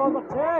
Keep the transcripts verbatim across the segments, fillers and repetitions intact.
बहुत अच्छे।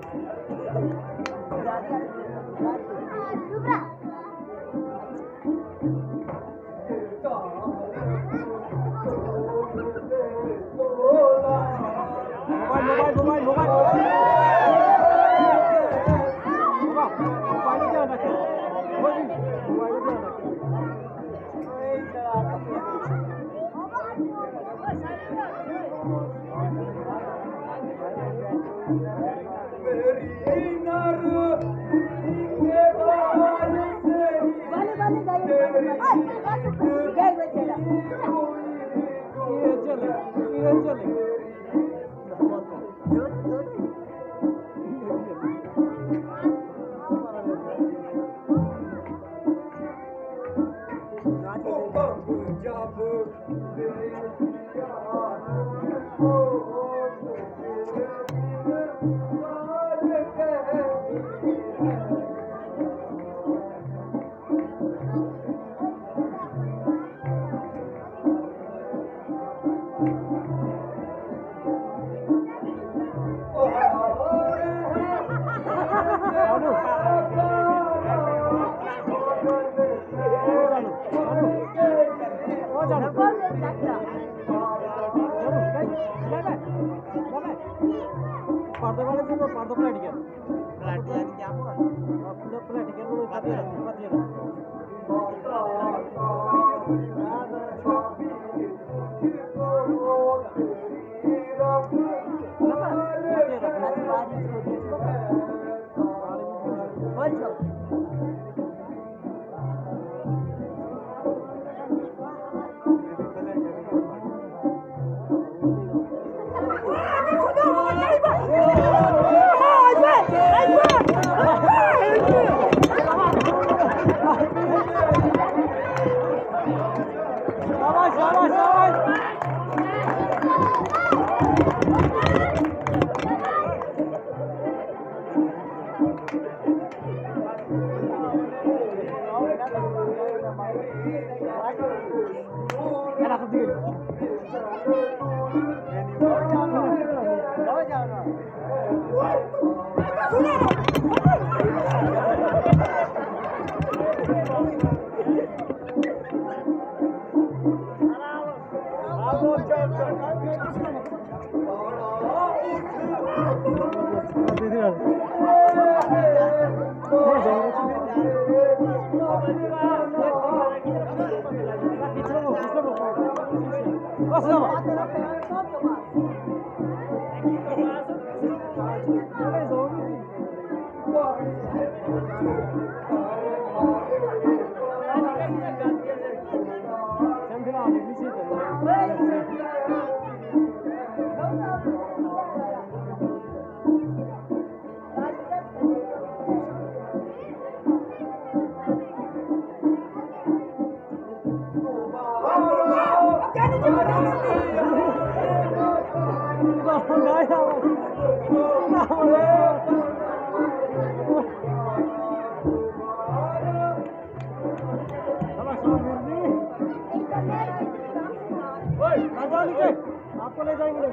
Mobile mobile mobile mobile ध्यान रखें, मोबाइल ध्यान रखें। पर्दे वाले से पर्दो प्लेट के प्लेट यानी क्या हुआ अपने प्लेट के लोग खाते हैं खाते हैं आपको ले जाएंगे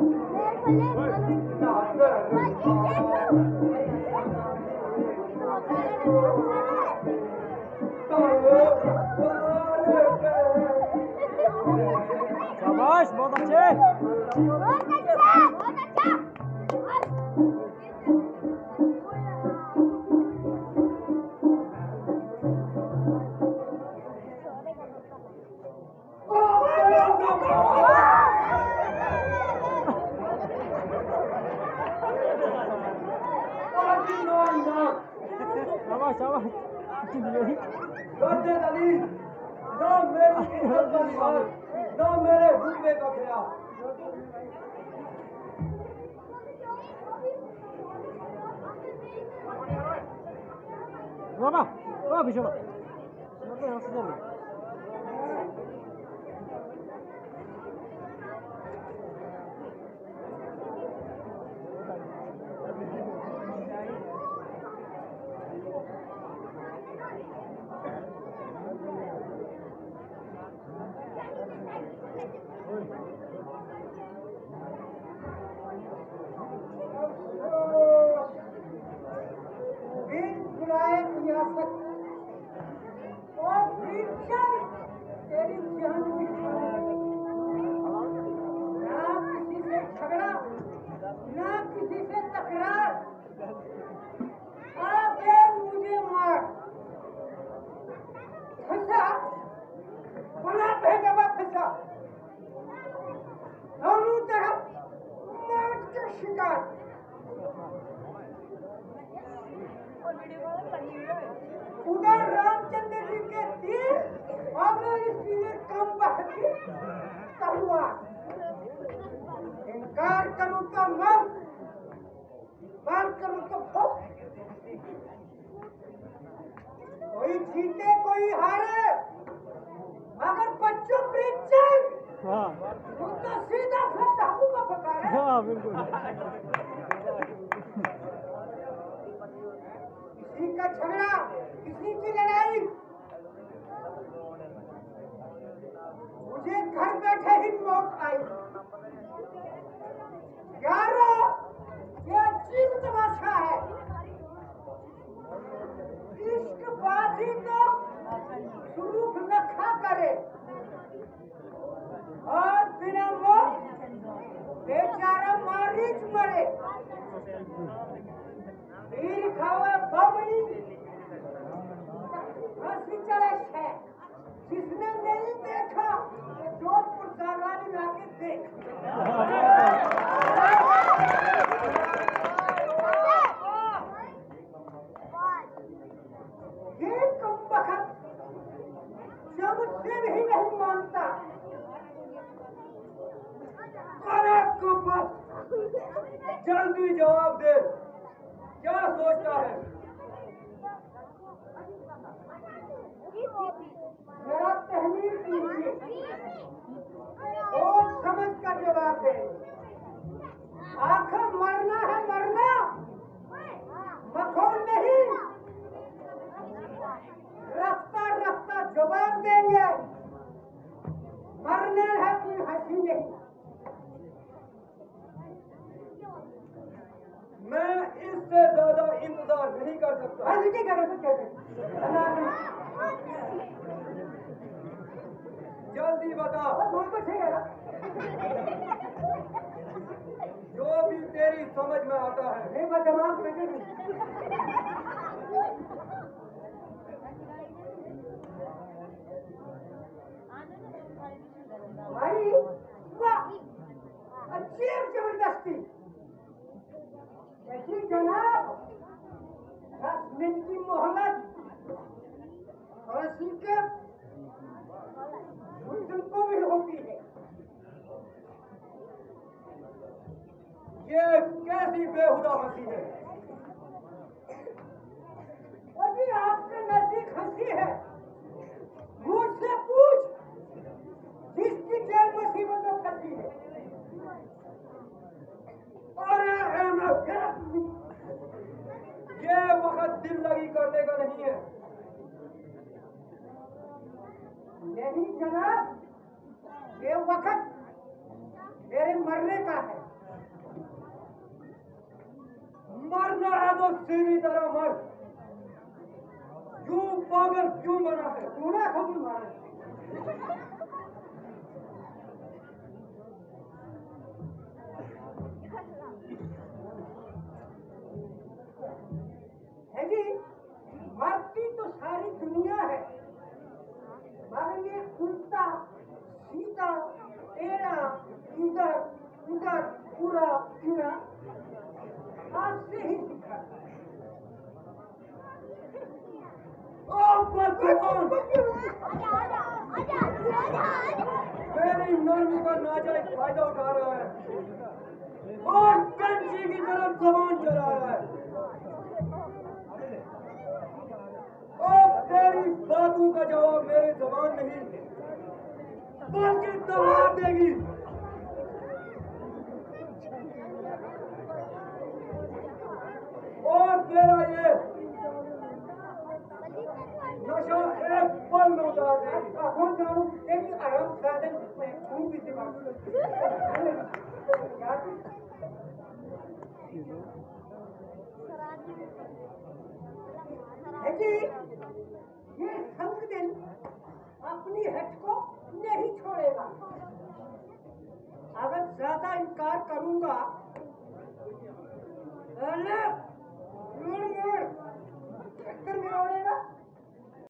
शाबाश बहुत अच्छे बहुत अच्छा बहुत अच्छा शाबाश शाबाश ना मेरी ना मेरे बुढ़े का ख्याल बाबा बाबा बिशो बाबा यहाँ से चलो शिकार। उधर रामचंद्र जी के तीर और इसलिए कम बहती तलवार। इनकार करूं तो मौत, बात करूं तो फौत। कोई जीते कोई हारे, मगर बच्चों प्रीचन वो तो सीधा फिर डाकू का पकार है। हाँ बिल्कुल। किसी का झगड़ा, किसी की लड़ाई, मुझे घर बैठे ही मौत आई। यारो, ये अजीब तमाशा है। इश्क बाजी तो शुरू रखा करे और बिना मौत बेचारा मारीच मरे। तीर खावे बबली हंसी चढ़े है। जिसने नहीं देखा जोधपुर सागानी लाके देख। ये कमबख्त जब से भी नहीं मानता। अरे कमबख्त, जल्दी जवाब दे, क्या सोचता है? जरा तहमीर कीजिए, सोच समझ कर जवाब दे। आखिर मरना है मरना, मखौल नहीं। रफ्ता रफ्ता जवाब देंगे, मरना है कोई हंसी नहीं। मैं इससे ज्यादा इंतजार नहीं कर सकता। हंसी की कर सकते जल्दी बता, जो भी तेरी समझ में आता है। नहीं मैं जवाब देंगे। भाई वाह, अजीब जबरदस्ती। देखिए जनाब, दस मिनट की मोहलत और इसी के तुमको भी होती है। ये कैसी बेहुदा हंसी है? अभी आपके नजदीक हंसी है, मुझसे पूछ जिसकी जेल मुसीबत में फंसी है। अरे अहमद, ये वक्त दिल लगी करने का नहीं है। नहीं जनाब, ये वक्त मेरे मरने का है। मरना है तो सीधी तरह मर। क्यों पागल क्यों बना है? तूने खुद मारा। है जी, मरती तो सारी दुनिया है, मगर ये उल्टा सीधा टेढ़ा इधर उधर पूरा पूरा आपसे ही सीखा। ओ बदतमीज! मेरी नरमी का नाजायज फायदा उठा रहा है और कंची की तरफ जबान चला रहा है। अब तेरी बातों का जवाब मेरी जबान नहीं बल्कि तलवार देगी। और तेरा ये नशा एक पल में उतार देगी। कौन जानू तेरी आराम साधन खूब भी दिमाग है जी, ये संग दिन अपनी हट को नहीं छोड़ेगा। अगर ज्यादा इनकार करूंगा